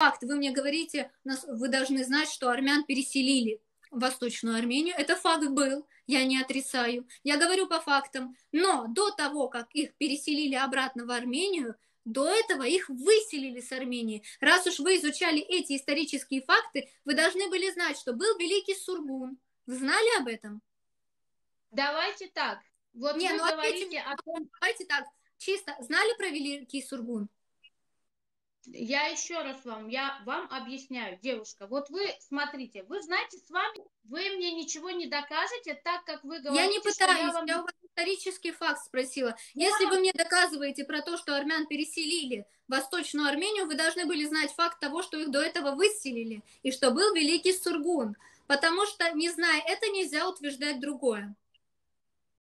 факт. Вы мне говорите, вы должны знать, что армян переселили в Восточную Армению. Это факт был, я не отрицаю. Я говорю по фактам. Но до того, как их переселили обратно в Армению, до этого их выселили с Армении. Раз уж вы изучали эти исторические факты, вы должны были знать, что был Великий Сургун. Вы знали об этом? Давайте так. Вот Не, вы ну ответьте мне, говорите о том, давайте так, чисто, знали про Великий Сургун? я еще раз я вам объясняю, девушка. Вот вы смотрите, вы знаете, с вами вы мне ничего не докажете, так как вы Я не говорите, что я пытаюсь, вам... я у вас исторический факт спросила. Если Я вы мне доказываете про то, что армян переселили в Восточную Армению, вы должны были знать факт того, что их до этого выселили, и что был Великий Сургун. Потому что, не зная это, нельзя утверждать другое.